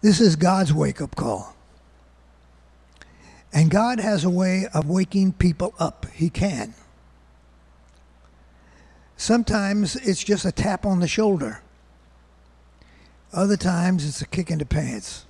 This is God's wake-up call. And God has a way of waking people up. He can. Sometimes it's just a tap on the shoulder. Other times it's a kick in the pants.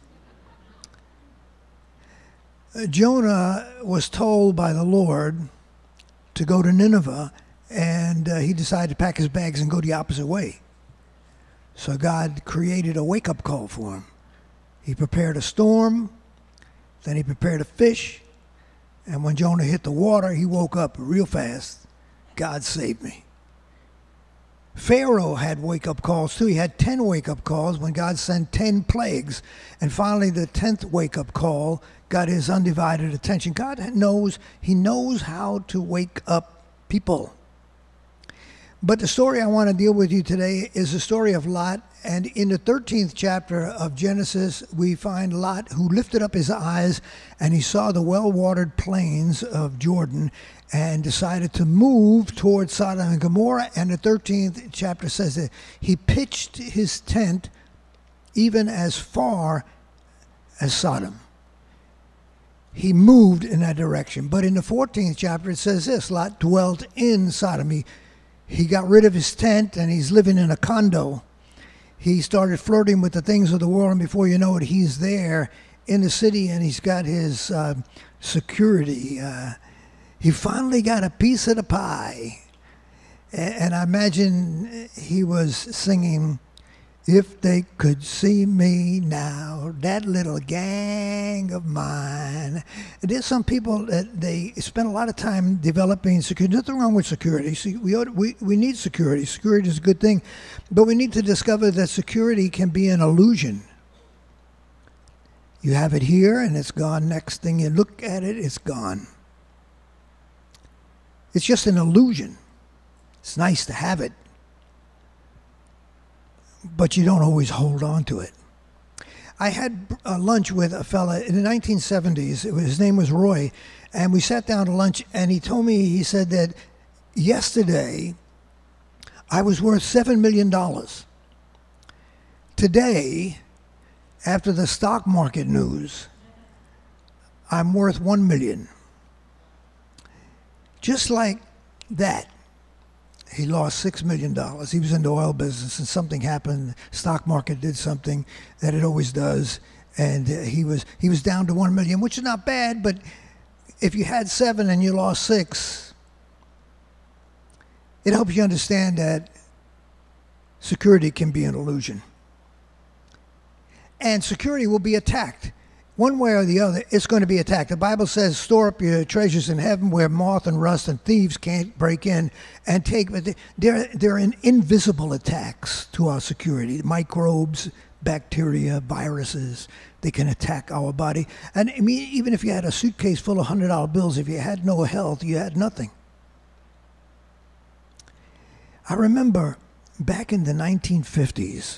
Jonah was told by the Lord to go to Nineveh, and he decided to pack his bags and go the opposite way. So God created a wake-up call for him. He prepared a storm, then he prepared a fish, and when Jonah hit the water, he woke up real fast. God saved me. Pharaoh had wake-up calls too. He had 10 wake-up calls when God sent 10 plagues. And finally, the 10th wake-up call got his undivided attention. God knows, he knows how to wake up people. But the story I want to deal with you today is the story of Lot. And in the 13th chapter of Genesis, we find Lot, who lifted up his eyes and he saw the well-watered plains of Jordan and decided to move towards Sodom and Gomorrah. And the 13th chapter says that he pitched his tent even as far as Sodom. He moved in that direction. But in the 14th chapter, it says this: Lot dwelt in Sodom. He got rid of his tent and he's living in a condo. He started flirting with the things of the world, and before you know it, he's there in the city and he's got his security. He finally got a piece of the pie. And I imagine he was singing, "If they could see me now, that little gang of mine." There's some people that they spend a lot of time developing security. Nothing wrong with security. See, we need security. Security is a good thing. But we need to discover that security can be an illusion. You have it here and it's gone. Next thing you look at it, it's gone. It's just an illusion. It's nice to have it, but you don't always hold on to it. I had lunch with a fella in the 1970s. His name was Roy, and we sat down to lunch, and he told me, he said that yesterday I was worth $7 million. Today, after the stock market news, I'm worth $1 million. Just like that. He lost $6 million. He was in the oil business and something happened. Stock market did something that it always does. And he was down to $1 million, which is not bad, but if you had 7 and you lost 6, it helps you understand that security can be an illusion. And security will be attacked. One way or the other, it's going to be attacked. The Bible says, store up your treasures in heaven where moth and rust and thieves can't break in and take. But they're invisible attacks to our security. Microbes, bacteria, viruses, they can attack our body. And I mean, even if you had a suitcase full of $100 bills, if you had no health, you had nothing. I remember back in the 1950s,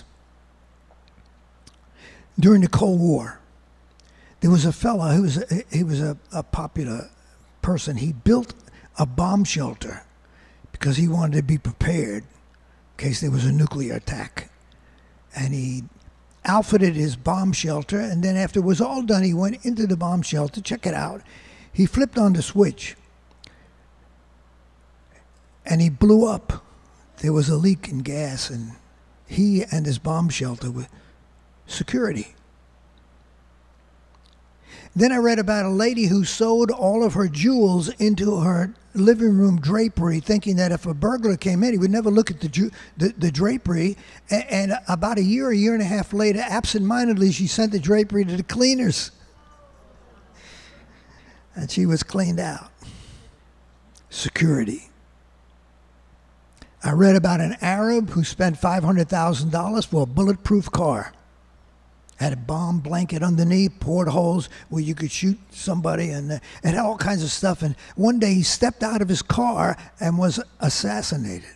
during the Cold War, there was a fellow he was a popular person. He built a bomb shelter because he wanted to be prepared in case there was a nuclear attack. And he outfitted his bomb shelter, and then after it was all done, he went into the bomb shelter, check it out. He flipped on the switch, and he blew up. There was a leak in gas, and he and his bomb shelter were security. Then I read about a lady who sewed all of her jewels into her living room drapery, thinking that if a burglar came in, he would never look at the drapery. And about a year and a half later, absentmindedly, she sent the drapery to the cleaners. And she was cleaned out. Security. I read about an Arab who spent $500,000 for a bulletproof car. Had a bomb blanket underneath, portholes where you could shoot somebody, and had all kinds of stuff. And one day he stepped out of his car and was assassinated.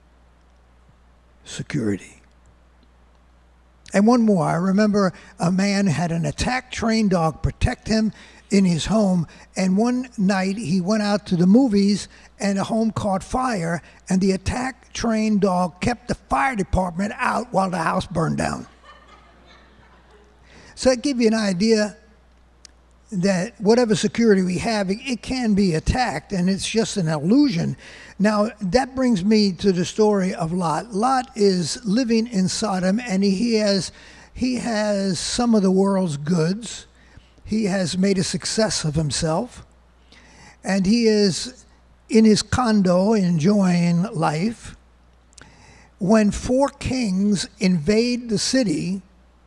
Security. And one more. I remember a man had an attack trained dog protect him in his home. And one night he went out to the movies and the home caught fire. And the attack trained dog kept the fire department out while the house burned down. So I give you an idea that whatever security we have, it can be attacked, and it's just an illusion. Now, that brings me to the story of Lot. Lot is living in Sodom, and he has some of the world's goods. He has made a success of himself, and he is in his condo enjoying life when 4 kings invade the city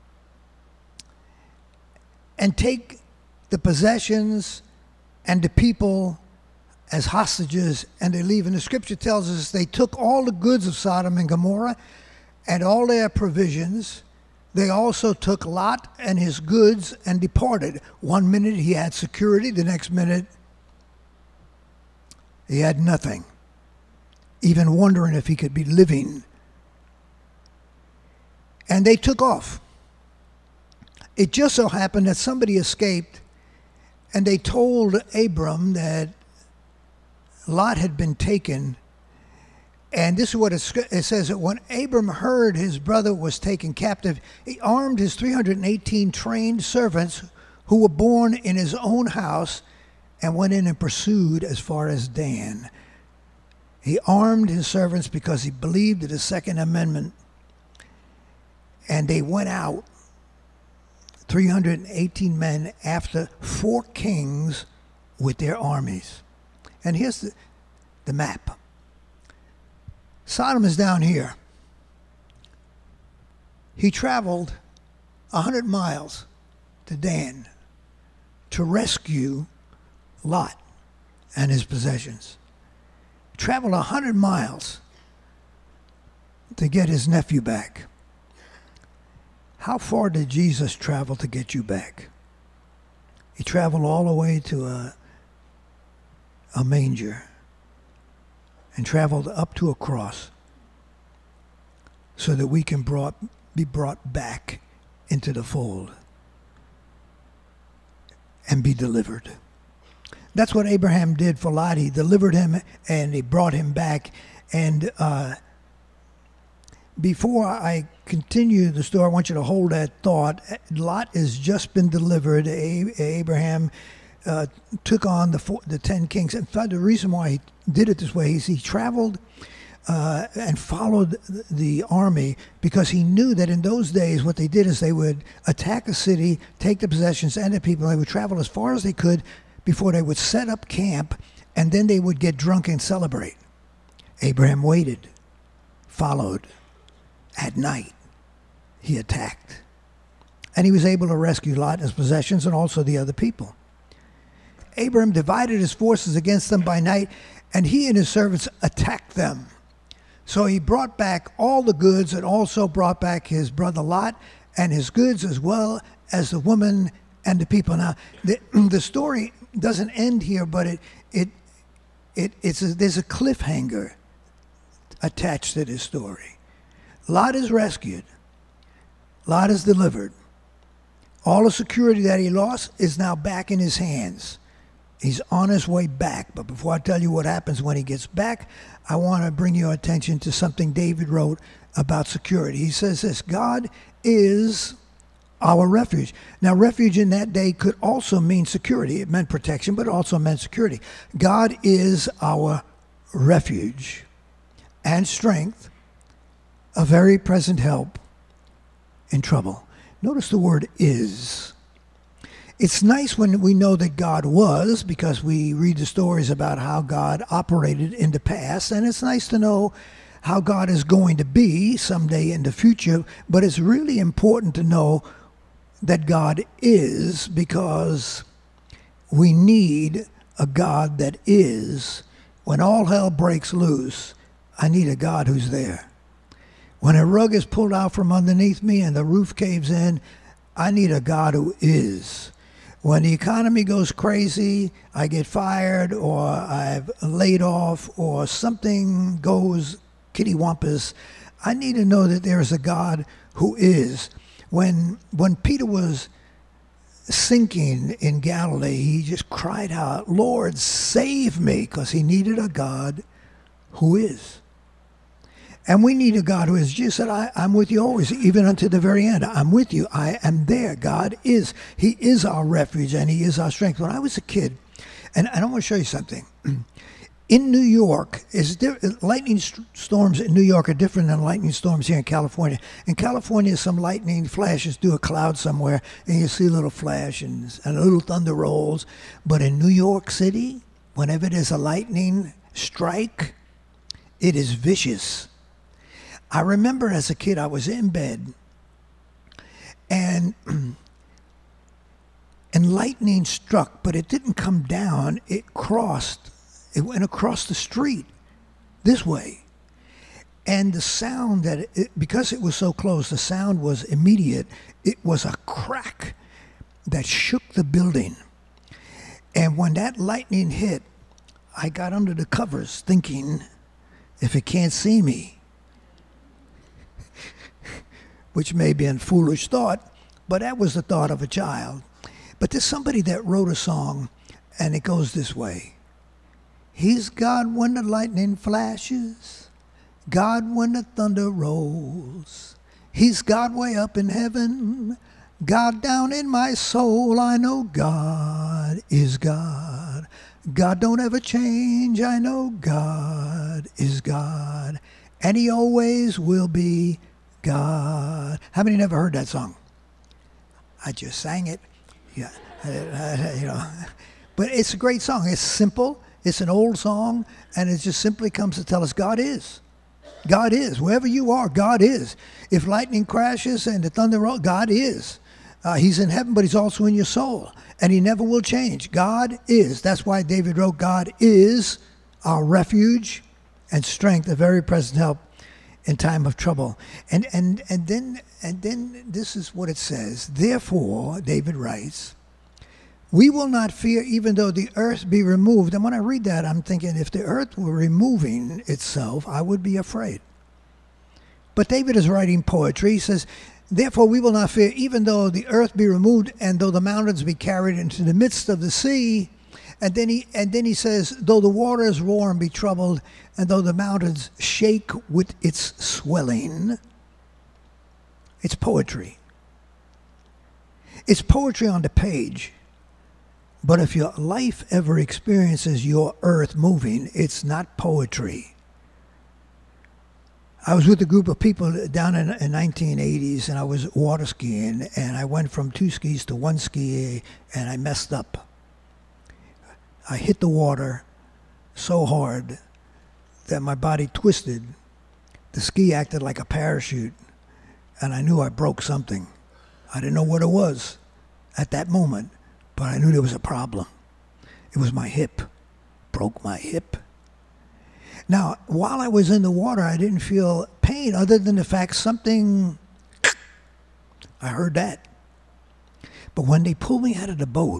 and take the possessions and the people as hostages, and they leave. And the scripture tells us they took all the goods of Sodom and Gomorrah and all their provisions. They also took Lot and his goods and departed. One minute he had security, the next minute he had nothing, even wondering if he could be living. And they took off. It just so happened that somebody escaped, and they told Abram that Lot had been taken. And this is what it says, that when Abram heard his brother was taken captive, he armed his 318 trained servants who were born in his own house and went in and pursued as far as Dan. He armed his servants because he believed in the Second Amendment. And they went out, 318 men, after 4 kings with their armies. And here's the map. Sodom is down here. He traveled 100 miles to Dan to rescue Lot and his possessions. Traveled 100 miles to get his nephew back. How far did Jesus travel to get you back? He traveled all the way to a manger and traveled up to a cross so that we can be brought back into the fold and be delivered. That's what Abraham did for Lot. He delivered him and he brought him back. And before I continue the story, I want you to hold that thought. Lot has just been delivered. Abraham took on the 10 kings. In fact, the reason why he did it this way is he traveled and followed the army because he knew that in those days what they did is they would attack a city, take the possessions and the people. They would travel as far as they could before they would set up camp, and then they would get drunk and celebrate. Abraham waited, followed. At night, he attacked. And he was able to rescue Lot and his possessions and also the other people. Abraham divided his forces against them by night, and he and his servants attacked them. So he brought back all the goods and also brought back his brother Lot and his goods, as well as the woman and the people. Now, the story doesn't end here, but there's a cliffhanger attached to this story. Lot is rescued. Lot is delivered. All the security that he lost is now back in his hands. He's on his way back. But before I tell you what happens when he gets back, I want to bring your attention to something David wrote about security. He says this: God is our refuge. Now, refuge in that day could also mean security. It meant protection, but it also meant security. God is our refuge and strength, a very present help in trouble. Notice the word is. It's nice when we know that God was, because we read the stories about how God operated in the past, and it's nice to know how God is going to be someday in the future, but it's really important to know that God is, because we need a God that is. When all hell breaks loose, I need a God who's there. When a rug is pulled out from underneath me and the roof caves in, I need a God who is. When the economy goes crazy, I get fired, or I've laid off, or something goes kittywampus, I need to know that there is a God who is. When Peter was sinking in Galilee, he just cried out, "Lord, save me," because he needed a God who is. And we need a God who is, Jesus said, I'm with you always, even unto the very end. I'm with you. I am there. God is. He is our refuge and he is our strength. When I was a kid, and I want to show you something. In New York, lightning storms in New York are different than lightning storms here in California. In California, some lightning flashes through a cloud somewhere, and you see a little flash and a little thunder rolls. But in New York City, whenever there's a lightning strike, it is vicious. I remember as a kid, I was in bed, and lightning struck, but it didn't come down. It went across the street this way. And the sound because it was so close, the sound was immediate. It was a crack that shook the building. And when that lightning hit, I got under the covers thinking, if it can't see me, which may be a foolish thought, but that was the thought of a child. But there's somebody that wrote a song, and it goes this way. He's God when the lightning flashes, God when the thunder rolls. He's God way up in heaven, God down in my soul. I know God is God. God don't ever change. I know God is God, and he always will be God. How many never heard that song? I just sang it. Yeah, but it's a great song. It's simple. It's an old song, and it just simply comes to tell us God is. God is. Wherever you are, God is. If lightning crashes and the thunder rolls, God is. He's in heaven, but he's also in your soul, and he never will change. God is. That's why David wrote, God is our refuge and strength, a very present help in time of trouble. And then this is what it says. Therefore, David writes, we will not fear even though the earth be removed. And when I read that, I'm thinking, if the earth were removing itself, I would be afraid. But David is writing poetry. He says, therefore we will not fear even though the earth be removed and though the mountains be carried into the midst of the sea. And then he says, though the waters roar and be troubled, and though the mountains shake with its swelling. It's poetry. It's poetry on the page. But if your life ever experiences your earth moving, it's not poetry. I was with a group of people down in 1980s, and I was water skiing, and I went from 2 skis to 1 ski, and I messed up. I hit the water so hard that my body twisted. The ski acted like a parachute, and I knew I broke something. I didn't know what it was at that moment, but I knew there was a problem. It was my hip. Broke my hip. Now, while I was in the water, I didn't feel pain other than the fact something, I heard that. But when they pulled me out of the boat,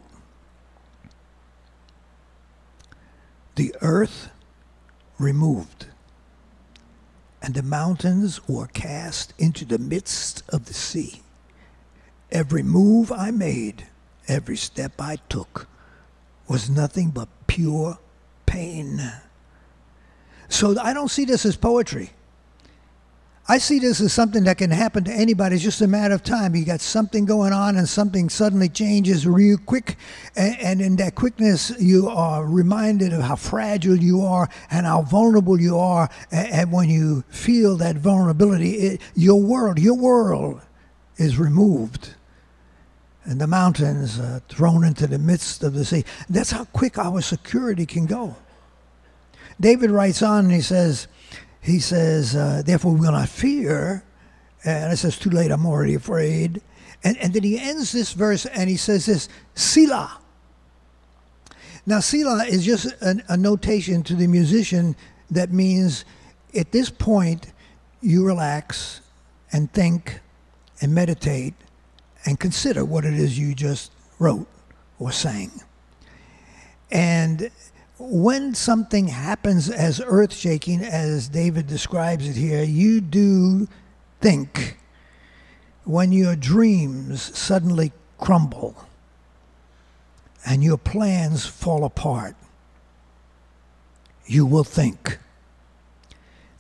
the earth removed, and the mountains were cast into the midst of the sea. Every move I made, every step I took was nothing but pure pain. So I don't see this as poetry. I see this as something that can happen to anybody. It's just a matter of time. You got something going on and something suddenly changes real quick. And in that quickness, you are reminded of how fragile you are and how vulnerable you are. And when you feel that vulnerability, your world is removed. And the mountains are thrown into the midst of the sea. That's how quick our security can go. David writes on and he says, therefore we will not fear. And it says, too late, I'm already afraid. And then he ends this verse and he says this, Selah. Now, Selah is just a notation to the musician that means at this point you relax and think and meditate and consider what it is you just wrote or sang. And when something happens as earth-shaking as David describes it here, you do think. When your dreams suddenly crumble and your plans fall apart, you will think.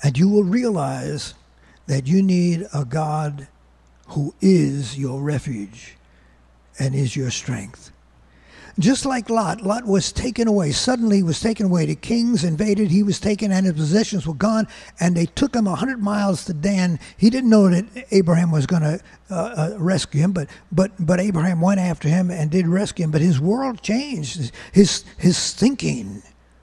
And you will realize that you need a God who is your refuge and is your strength. Just like Lot, Lot was taken away. Suddenly he was taken away. The kings invaded. He was taken and his possessions were gone. And they took him 100 miles to Dan. He didn't know that Abraham was going to rescue him, but Abraham went after him and did rescue him. But his world changed, his thinking.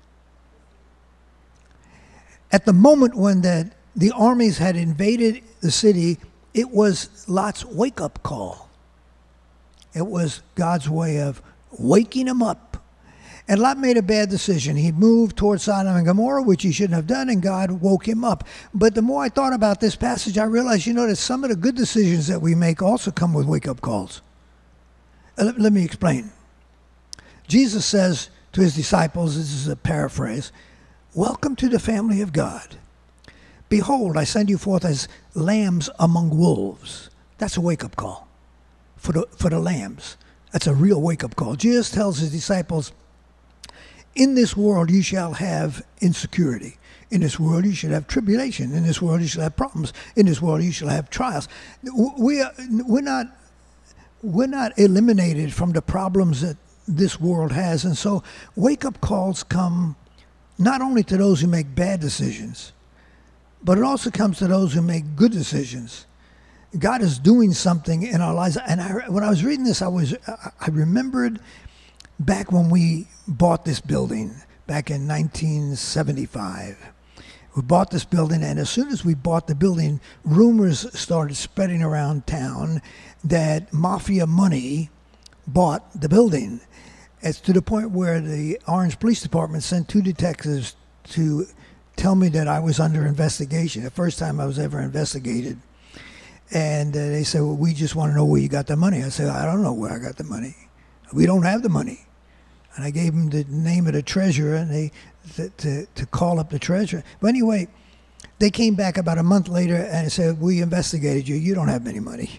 At the moment when the armies had invaded the city, it was Lot's wake-up call. It was God's way of waking him up. And Lot made a bad decision. He moved towards Sodom and Gomorrah, which he shouldn't have done, and God woke him up. But the more I thought about this passage, I realized, that some of the good decisions that we make also come with wake-up calls. Let me explain. Jesus says to his disciples, this is a paraphrase, "Welcome to the family of God. Behold, I send you forth as lambs among wolves." That's a wake-up call for the lambs. That's a real wake-up call. Jesus tells his disciples, in this world you shall have insecurity. In this world you should have tribulation. In this world you shall have problems. In this world you shall have trials. We're not eliminated from the problems that this world has. And so wake-up calls come not only to those who make bad decisions, but it also comes to those who make good decisions. God is doing something in our lives. And when I was reading this, I remembered back when we bought this building, back in 1975. We bought this building, and as soon as we bought the building, rumors started spreading around town that mafia money bought the building. It's to the point where the Orange Police Department sent 2 detectives to tell me that I was under investigation, the first time I was ever investigated. And they said, well, we just want to know where you got the money. I said, I don't know where I got the money. We don't have the money. And I gave them the name of the treasurer and to call up the treasurer. But anyway, they came back about a month later and said, we investigated you. You don't have any money.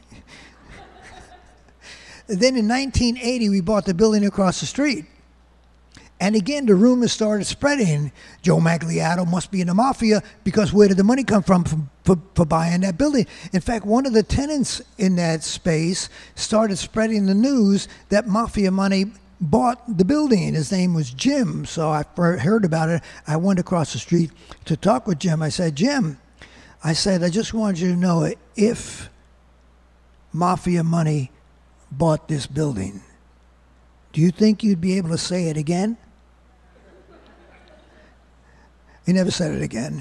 Then in 1980, we bought the building across the street. And again, the rumors started spreading. Joe Magliato must be in the mafia, because where did the money come from for buying that building? In fact, one of the tenants in that space started spreading the news that mafia money bought the building. His name was Jim. So I heard about it. I went across the street to talk with Jim. I said, Jim, I just wanted you to know, if mafia money bought this building, do you think you'd be able to say it again? He never said it again.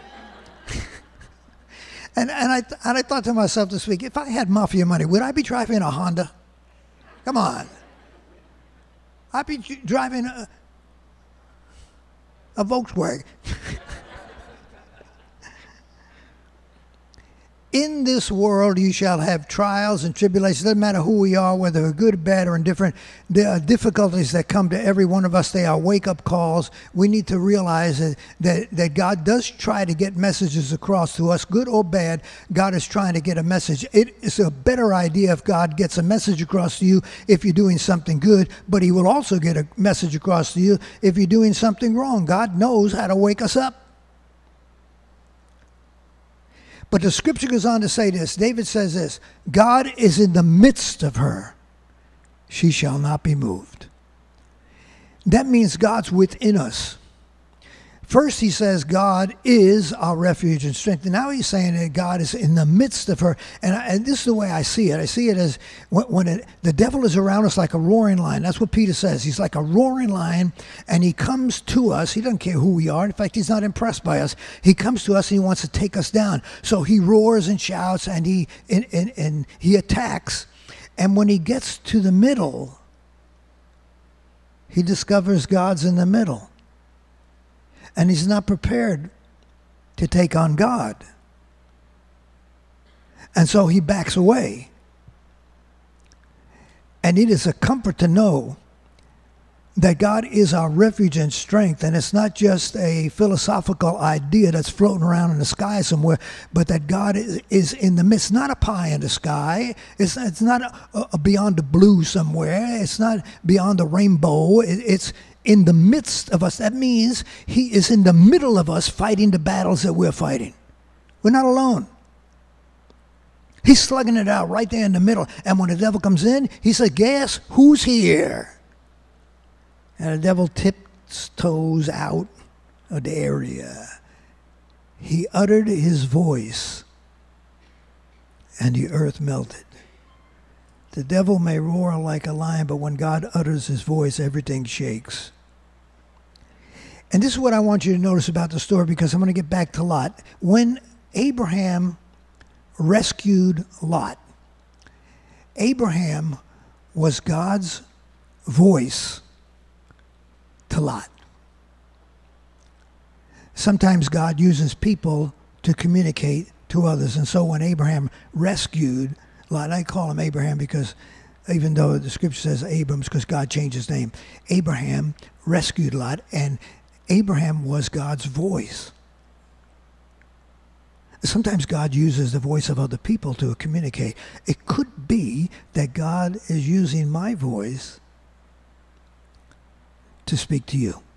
and I thought to myself this week, if I had mafia money, would I be driving a Honda? Come on. I'd be driving a Volkswagen. In this world you shall have trials and tribulations. It doesn't matter who we are, whether we're good, bad, or indifferent. There are difficulties that come to every one of us. They are wake-up calls. We need to realize that God does try to get messages across to us, good or bad. God is trying to get a message. It is a better idea if God gets a message across to you if you're doing something good, but he will also get a message across to you if you're doing something wrong. God knows how to wake us up. But the scripture goes on to say this. David says this, God is in the midst of her. She shall not be moved. That means God's within us. First he says God is our refuge and strength. And now he's saying that God is in the midst of her. And this is the way I see it. I see it as when the devil is around us like a roaring lion. That's what Peter says. He's like a roaring lion, and he comes to us. He doesn't care who we are. In fact, he's not impressed by us. He comes to us and he wants to take us down. So he roars and shouts and he attacks. And when he gets to the middle, he discovers God's in the middle. And he's not prepared to take on God. And so he backs away. And it is a comfort to know that God is our refuge and strength. And it's not just a philosophical idea that's floating around in the sky somewhere, but that God is in the midst, not a pie in the sky. It's not beyond the blue somewhere. It's not beyond the rainbow. It's in the midst of us. That means he is in the middle of us fighting the battles that we're fighting. We're not alone. He's slugging it out right there in the middle. And when the devil comes in, he says, guess who's here? And the devil tiptoes out of the area. He uttered his voice, and the earth melted. The devil may roar like a lion, but when God utters his voice, everything shakes. And this is what I want you to notice about the story, because I'm going to get back to Lot. When Abraham rescued Lot, Abraham was God's voice to Lot. Sometimes God uses people to communicate to others. And so when Abraham rescued Lot, I call him Abraham because even though the scripture says Abrams, because God changed his name, Abraham rescued Lot, and Abraham was God's voice. Sometimes God uses the voice of other people to communicate. It could be that God is using my voice to speak to you.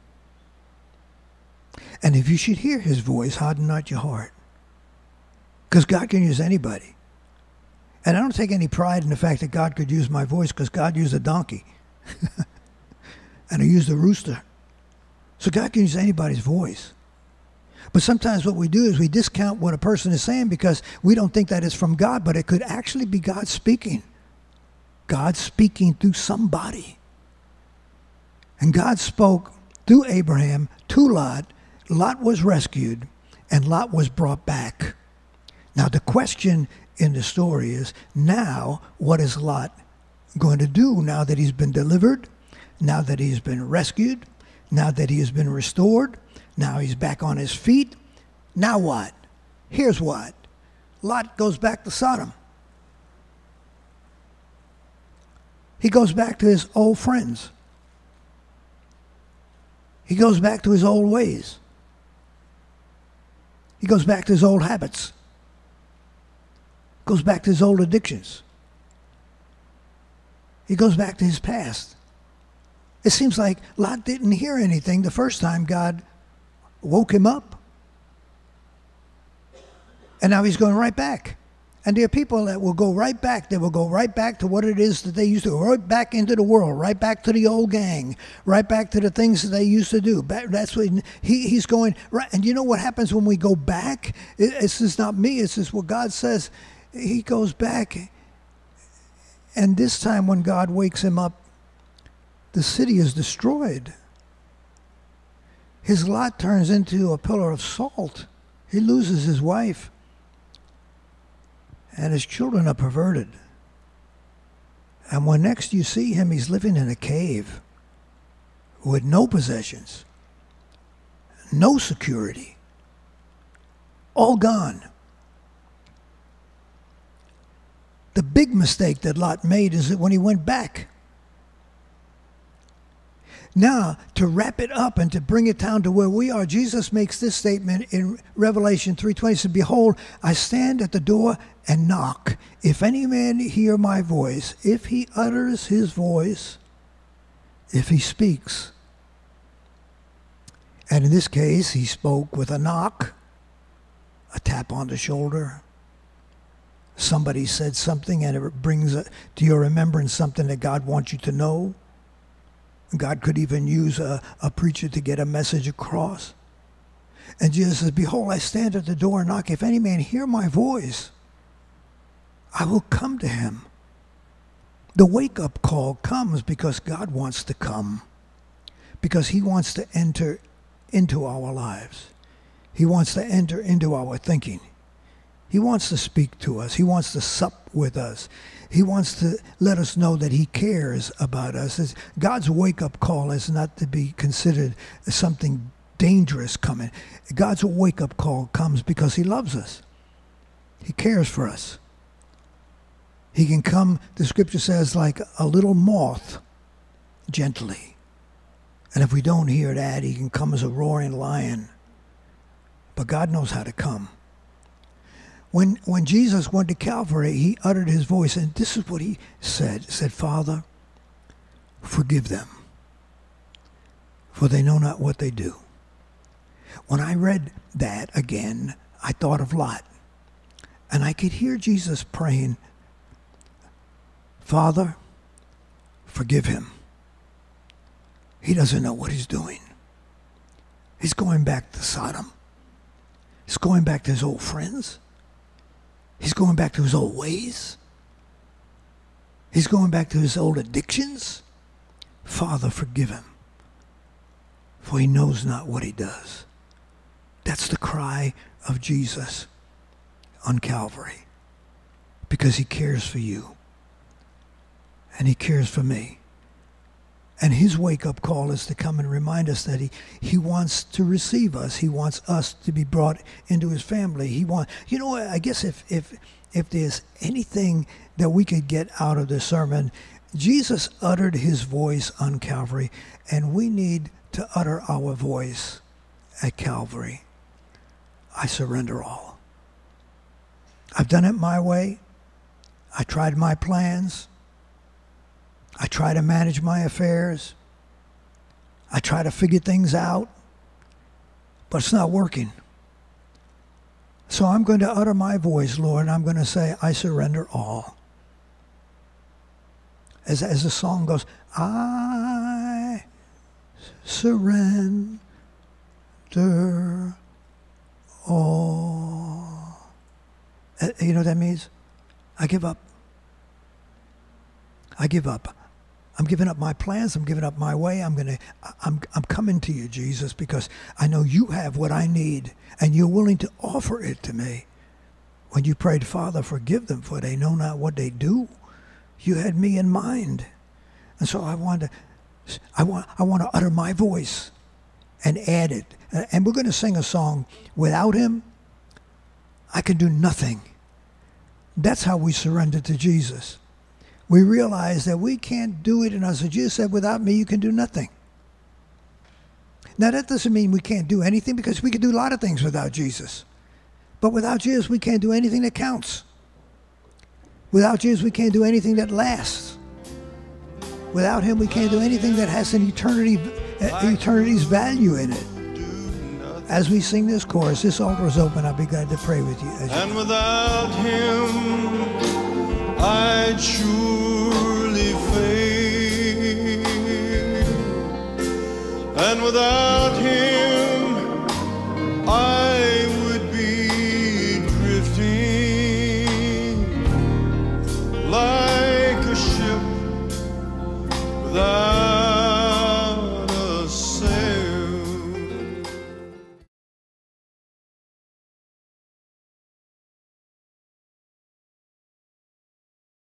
And if you should hear his voice, harden not your heart. Because God can use anybody. And I don't take any pride in the fact that God could use my voice, because God used a donkey. And he used a rooster. So God can use anybody's voice. But sometimes what we do is we discount what a person is saying because we don't think that it's from God, but it could actually be God speaking. God speaking through somebody. And God spoke through Abraham to Lot. Lot was rescued, and Lot was brought back. Now the question in the story is, now what is Lot going to do now that he's been delivered, now that he's been rescued, now that he has been restored, now he's back on his feet? Now what? Here's what. Lot goes back to Sodom. He goes back to his old friends. He goes back to his old ways. He goes back to his old habits. Goes back to his old addictions. He goes back to his past. It seems like Lot didn't hear anything the first time God woke him up. And now he's going right back. And there are people that will go right back. They will go right back to what it is that they used to, right back into the world, right back to the old gang, right back to the things that they used to do. That's what he's going right. And you know what happens when we go back? It's just not me. It's just what God says. He goes back. And this time when God wakes him up, the city is destroyed. His lot turns into a pillar of salt. He loses his wife. And his children are perverted. And when next you see him, he's living in a cave with no possessions, no security, all gone. The big mistake that Lot made is that when he went back. Now, to wrap it up and to bring it down to where we are, Jesus makes this statement in Revelation 3:20. He said, behold, I stand at the door and knock. If any man hear my voice, if he utters his voice, if he speaks. And in this case, he spoke with a knock, a tap on the shoulder. Somebody said something and it brings to your remembrance something that God wants you to know. God could even use a preacher to get a message across. And Jesus says, behold, I stand at the door and knock. If any man hear my voice, I will come to him. The wake-up call comes because God wants to come. Because he wants to enter into our lives. He wants to enter into our thinking. He wants to speak to us. He wants to sup with us. He wants to let us know that he cares about us. God's wake-up call is not to be considered as something dangerous coming. God's wake-up call comes because he loves us. He cares for us. He can come, the scripture says, like a little moth, gently. And if we don't hear that, he can come as a roaring lion. But God knows how to come. When Jesus went to Calvary, he uttered his voice, and this is what he said. He said, Father, forgive them. for they know not what they do. When I read that again, I thought of Lot. And I could hear Jesus praying, Father, forgive him. He doesn't know what he's doing. He's going back to Sodom. He's going back to his old friends. He's going back to his old ways. He's going back to his old addictions. Father, forgive him, for he knows not what he does. That's the cry of Jesus on Calvary, because he cares for you and he cares for me. And his wake-up call is to come and remind us that he wants to receive us. He wants us to be brought into his family. I guess if there's anything that we could get out of this sermon, Jesus uttered his voice on Calvary, and we need to utter our voice at Calvary. I surrender all. I've done it my way. I tried my plans. I try to manage my affairs. I try to figure things out, but it's not working. So I'm going to utter my voice, Lord, and I'm going to say, I surrender all. As the song goes, I surrender all. You know what that means? I give up. I give up. I'm giving up my plans. I'm giving up my way. I'm coming to you, Jesus, because I know you have what I need, and you're willing to offer it to me. When you prayed, Father, forgive them, for they know not what they do, you had me in mind. And so I want to utter my voice and add it. And we're going to sing a song, Without him, I can do nothing. That's how we surrender to Jesus. We realize that we can't do it in us. Jesus said, without me, you can do nothing. Now, that doesn't mean we can't do anything, because we can do a lot of things without Jesus. But without Jesus, we can't do anything that counts. Without Jesus, we can't do anything that lasts. Without him, we can't do anything that has an eternity's value in it. As we sing this chorus, this altar is open. I'll be glad to pray with you. And without him, I'd surely fail. And without